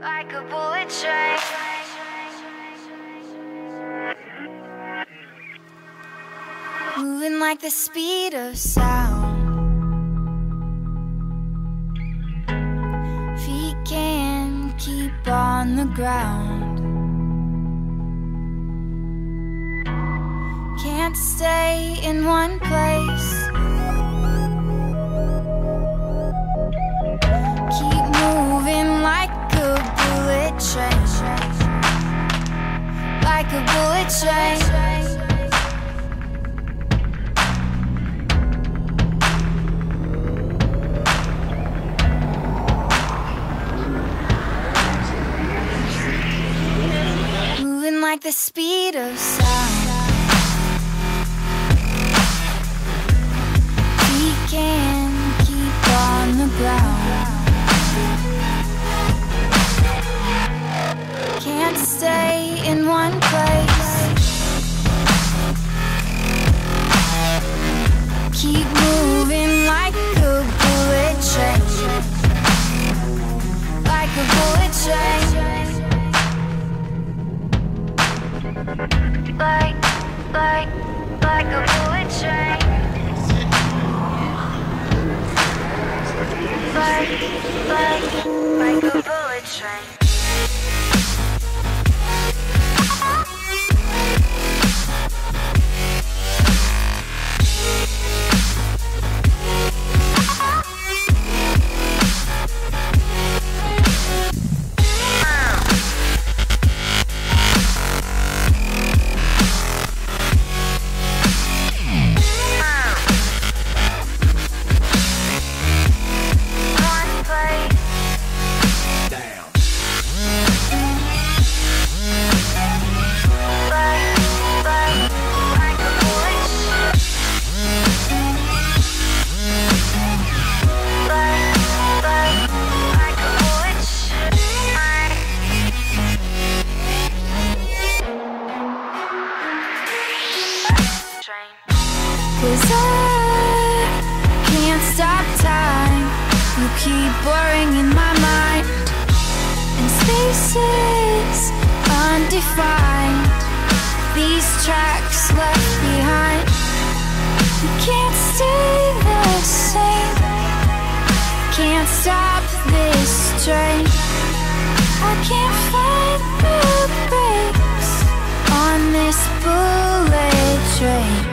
like a bullet train. Moving like the speed of sound. Feet can't keep on the ground. Can't stay in one place. Keep moving like a bullet train. Like a bullet train. Like the speed of sound. We can't keep on the ground. Can't stay in one place. Keep moving like a bullet train. Like a bullet train. Like a bullet train. Like a bullet train. Cause I can't stop time. You keep blurring in my mind, and spaces undefined. These tracks left behind. You can't stay the same. Can't stop this train. I can't find the brakes on this bullet train.